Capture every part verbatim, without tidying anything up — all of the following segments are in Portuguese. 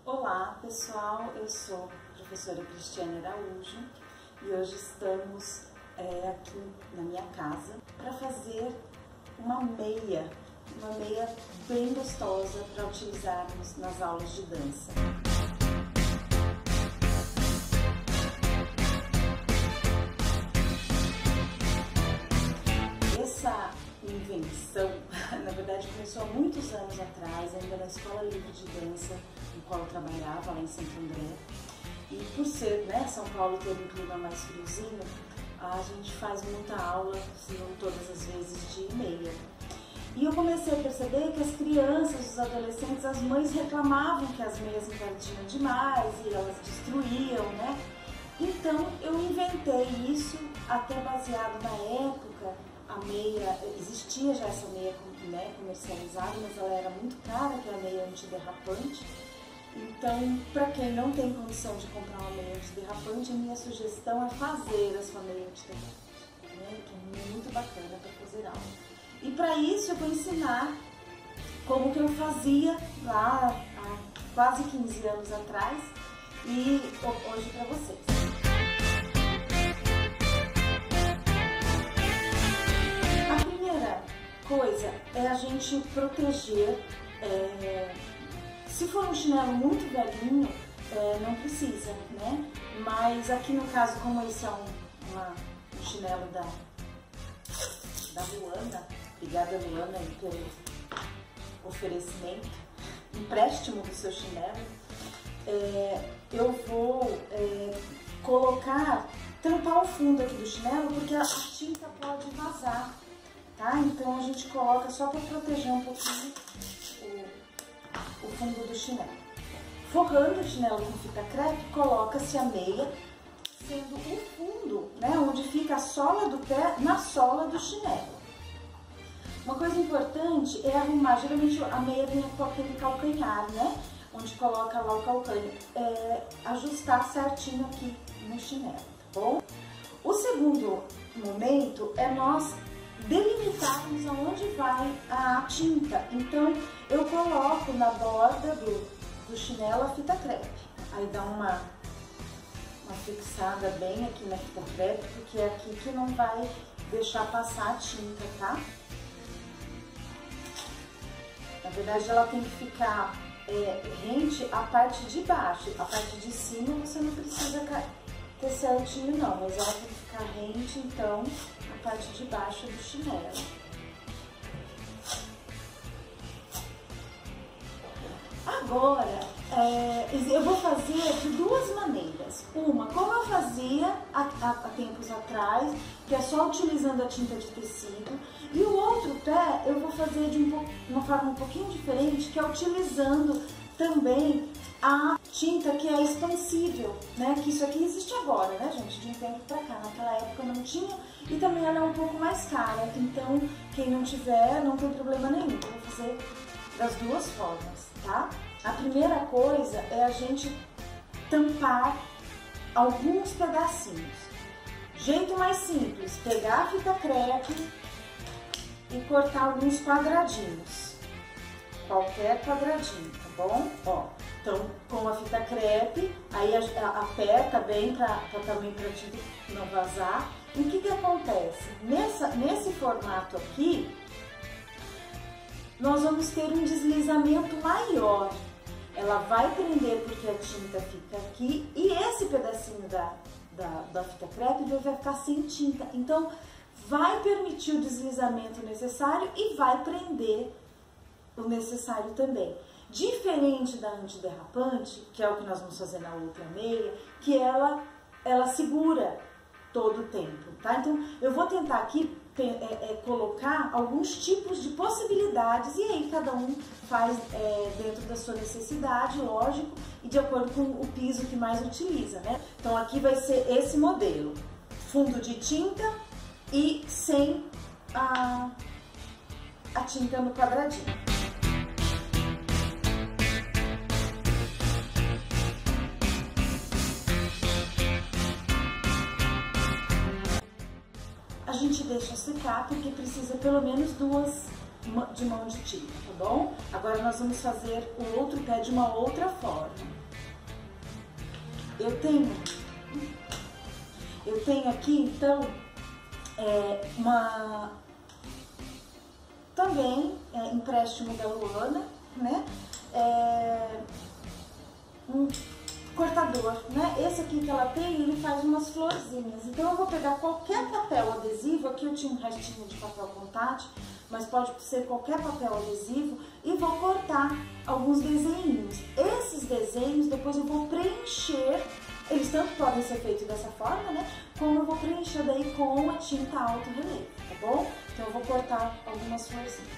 Olá pessoal, eu sou a professora Cristiane Araújo e hoje estamos é, aqui na minha casa para fazer uma meia, uma meia bem gostosa para utilizarmos nas aulas de dança. Essa invenção, na verdade, começou há muitos anos atrás, ainda na Escola Livre de Dança, no qual eu trabalhava, lá em Santo André. E por ser, né, São Paulo ter um clima mais friozinho, a gente faz muita aula, se não todas as vezes, de meia. E eu comecei a perceber que as crianças, os adolescentes, as mães reclamavam que as meias encardiam demais e elas destruíam, né? Então eu inventei isso, até baseado na época. A meia, existia já essa meia, né, comercializada, mas ela era muito cara, que é a meia antiderrapante. Então, para quem não tem condição de comprar uma meia antiderrapante, a minha sugestão é fazer a sua meia antiderrapante, né, que é muito bacana para fazer aula. E para isso eu vou ensinar como que eu fazia lá há quase quinze anos atrás e hoje para vocês. Coisa é a gente proteger, é, se for um chinelo muito velhinho, é, não precisa, né? Mas aqui no caso, como esse é um, uma, um chinelo da, da Luana, obrigada Luana aí pelo oferecimento, empréstimo do seu chinelo, é, eu vou é, colocar, tampar o fundo aqui do chinelo, porque a tinta pode vazar. Tá? Então a gente coloca só para proteger um pouquinho o, o fundo do chinelo. Forrando o chinelo com fita crepe, coloca-se a meia, sendo o fundo, né, onde fica a sola do pé, na sola do chinelo. Uma coisa importante é arrumar, geralmente a meia vem com aquele calcanhar, né, onde coloca lá o calcanhar, é, ajustar certinho aqui no chinelo, tá bom? O segundo momento é nós delimitarmos aonde vai a tinta. Então eu coloco na borda do, do chinelo a fita crepe, aí dá uma, uma fixada bem aqui na fita crepe, porque é aqui que não vai deixar passar a tinta, tá? Na verdade ela tem que ficar é, rente a parte de baixo, a parte de cima você não precisa ter certinho não, mas ela tem que ficar rente, então a parte de baixo do chinelo. Agora, é, eu vou fazer de duas maneiras. Uma, como eu fazia há, há, há tempos atrás, que é só utilizando a tinta de tecido. E o outro pé eu vou fazer de um, uma forma um pouquinho diferente, que é utilizando também a tinta que é expansível, né? Que isso aqui existe agora, né, gente? De um tempo pra cá. Naquela época não tinha e também ela é um pouco mais cara. Então, quem não tiver, não tem problema nenhum. Eu vou fazer das duas formas, tá? A primeira coisa é a gente tampar alguns pedacinhos. Jeito mais simples, pegar a fita crepe e cortar alguns quadradinhos. Qualquer quadradinho, tá bom? Ó. Então, com a fita crepe, aí a, a, aperta bem para também para a tinta não vazar. E o que que acontece? Nessa, nesse formato aqui, nós vamos ter um deslizamento maior. Ela vai prender porque a tinta fica aqui e esse pedacinho da, da, da fita crepe vai ficar sem tinta. Então, vai permitir o deslizamento necessário e vai prender o necessário também. Diferente da antiderrapante, que é o que nós vamos fazer na outra meia, que ela, ela segura todo o tempo, tá? Então, eu vou tentar aqui é, é, colocar alguns tipos de possibilidades e aí cada um faz é, dentro da sua necessidade, lógico, e de acordo com o piso que mais utiliza, né? Então, aqui vai ser esse modelo, fundo de tinta e sem a, a tinta no quadradinho. A gente deixa secar porque precisa pelo menos duas de mão de tinta, tá bom? Agora nós vamos fazer o outro pé de uma outra forma. eu tenho, eu tenho aqui então é, uma, também é, empréstimo da Luana, né? É, um cortador, né? Esse aqui que ela tem, ele faz umas florzinhas. Então eu vou pegar qualquer papel adesivo, aqui eu tinha um restinho de papel contact, mas pode ser qualquer papel adesivo, e vou cortar alguns desenhos. Esses desenhos depois eu vou preencher, eles tanto podem ser feitos dessa forma, né? Como eu vou preencher daí com a tinta alto relevo, tá bom? Então eu vou cortar algumas florzinhas.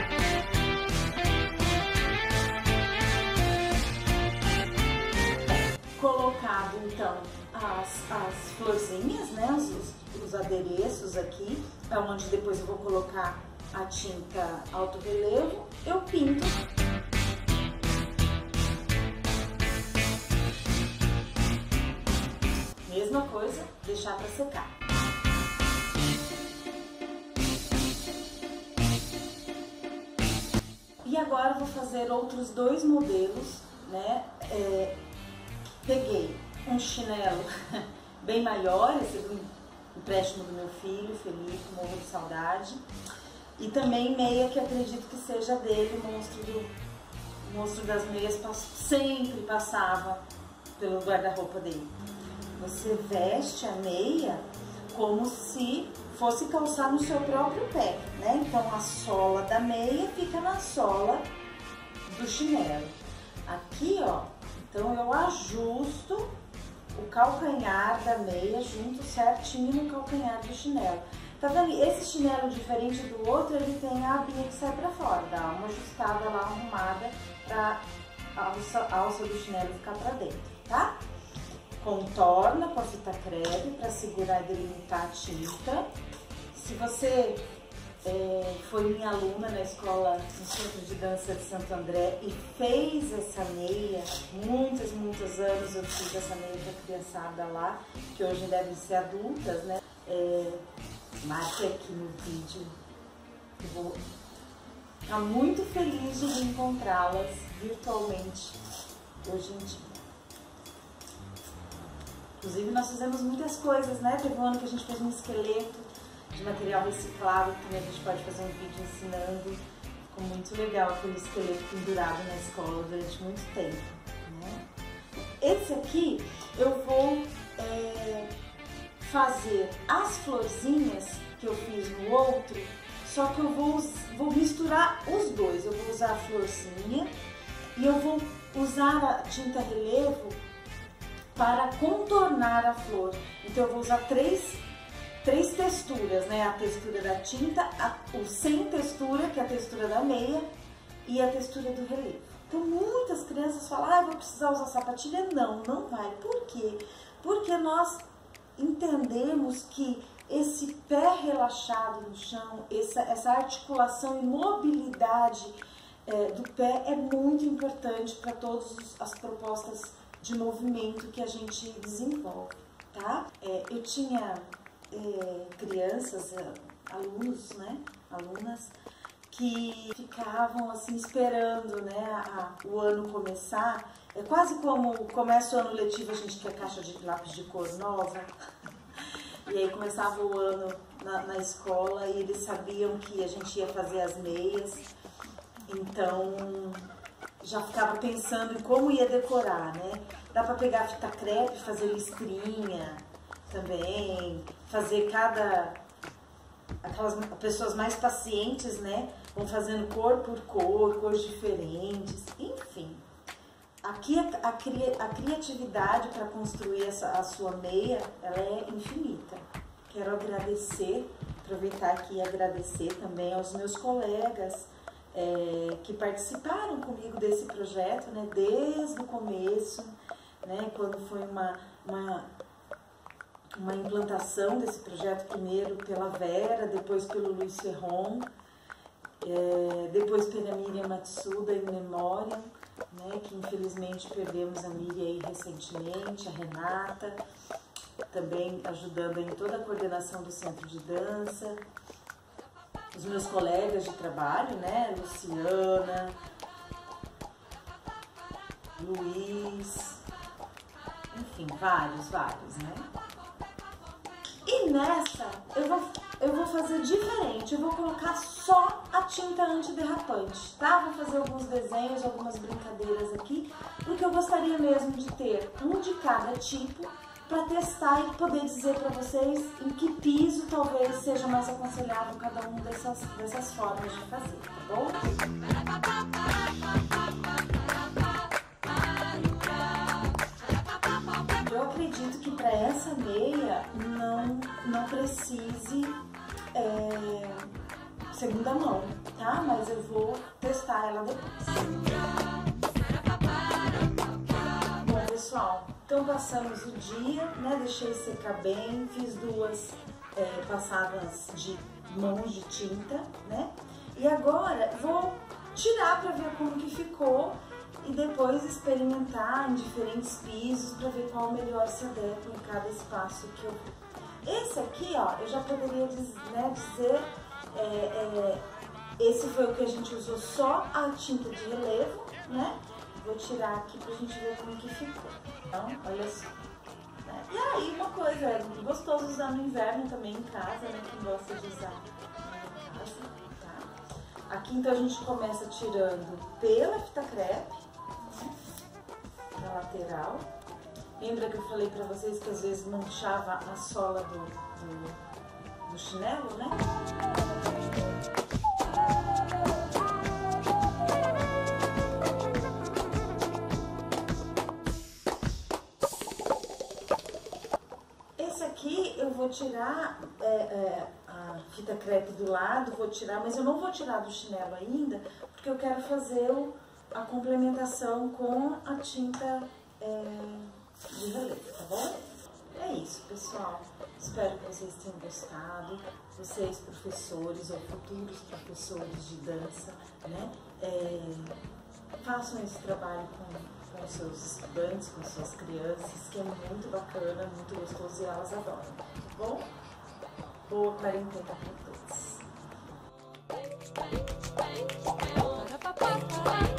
Colocado então as, as florzinhas, né, os, os adereços aqui, é onde depois eu vou colocar a tinta alto relevo, eu pinto. Mesma coisa, deixar para secar. E agora eu vou fazer outros dois modelos, né? É, peguei um chinelo bem maior, esse é um empréstimo do meu filho, Felipe, morro de saudade. E também meia que acredito que seja dele, o monstro, do, o monstro das meias sempre passava pelo guarda-roupa dele. Você veste a meia como se fosse calçar no seu próprio pé, né? Então a sola da meia fica na sola do chinelo. Aqui, ó, então eu ajusto o calcanhar da meia junto certinho no calcanhar do chinelo. Tá vendo? Esse chinelo, diferente do outro, ele tem a abinha que sai pra fora, dá uma ajustada lá, arrumada, pra a alça, a alça do chinelo ficar pra dentro, tá? Contorna com a fita crepe pra segurar e delimitar a tinta. Se você é, foi minha aluna na escola, no Centro de Dança de Santo André e fez essa meia, muitos, muitos anos eu fiz essa meia pra criançada lá, que hoje devem ser adultas, né? É, marque aqui no vídeo, eu vou ficar muito feliz de encontrá-las virtualmente hoje em dia. Inclusive nós fizemos muitas coisas, né? Teve um ano que a gente fez um esqueleto de material reciclado, que também a gente pode fazer um vídeo ensinando. Ficou muito legal aquele esqueleto pendurado na escola durante muito tempo, né? Esse aqui eu vou é, fazer as florzinhas que eu fiz no outro, só que eu vou, vou misturar os dois. Eu vou usar a florzinha e eu vou usar a tinta relevo para contornar a flor. Então eu vou usar três, três texturas, né? A textura da tinta, a, o sem textura, que é a textura da meia, e a textura do relevo. Então muitas crianças falam, ah, vou precisar usar sapatilha. Não, não vai. Por quê? Porque nós entendemos que esse pé relaxado no chão, essa, essa articulação e mobilidade é, do pé é muito importante para todas as propostas de movimento que a gente desenvolve, tá? É, eu tinha é, crianças, alunos, né, alunas, que ficavam assim esperando, né, a, o ano começar. É quase como começa o ano letivo, a gente quer caixa de lápis de cor nova. E aí começava o ano na, na escola e eles sabiam que a gente ia fazer as meias, então já ficava pensando em como ia decorar, né? Dá para pegar fita crepe, fazer listrinha também, fazer cada... Aquelas pessoas mais pacientes, né? Vão fazendo cor por cor, cores diferentes, enfim. Aqui a, a, a criatividade para construir essa, a sua meia, ela é infinita. Quero agradecer, aproveitar aqui e agradecer também aos meus colegas é, que participaram comigo desse projeto, né, desde o começo, né, quando foi uma, uma, uma implantação desse projeto, primeiro pela Vera, depois pelo Luiz Ferron, é, depois pela Miriam Matsuda, em memória, né, que infelizmente perdemos a Miriam aí recentemente, a Renata, também ajudando em toda a coordenação do Centro de Dança, os meus colegas de trabalho, né, Luciana, Luiz, enfim, vários, vários, né? E nessa, eu vou, eu vou fazer diferente, eu vou colocar só a tinta antiderrapante, tá? Vou fazer alguns desenhos, algumas brincadeiras aqui, porque eu gostaria mesmo de ter um de cada tipo para testar e poder dizer para vocês em que piso talvez seja mais aconselhável cada um dessas, dessas formas de fazer, tá bom? Eu acredito que para essa meia não, não precise é, segunda mão, tá? Mas eu vou testar ela depois. Bom, pessoal, então passamos o dia, né? Deixei secar bem, fiz duas é, passadas de mãos de tinta, né? E agora vou tirar para ver como que ficou e depois experimentar em diferentes pisos para ver qual melhor se adequa em cada espaço que eu vou. Esse aqui, ó, eu já poderia dizer, né, dizer é, é, esse foi o que a gente usou só a tinta de relevo, né? Vou tirar aqui pra gente ver como que ficou. Então, olha só. Né? E aí, uma coisa, é gostoso usar no inverno também em casa, né? Quem gosta de usar em casa, tá? Aqui, então, a gente começa tirando pela fita crepe, né? Na lateral. Lembra que eu falei pra vocês que às vezes manchava a sola do, do, do chinelo, né? Eu vou tirar é, é, a fita crepe do lado, vou tirar, mas eu não vou tirar do chinelo ainda, porque eu quero fazer o, a complementação com a tinta é, de relevo, tá bom? É isso, pessoal. Espero que vocês tenham gostado. Vocês, professores ou futuros professores de dança, né? É, façam esse trabalho com com seus estudantes, com suas crianças, que é muito bacana, muito gostoso e elas adoram, tá bom? Boa quarentena para todos!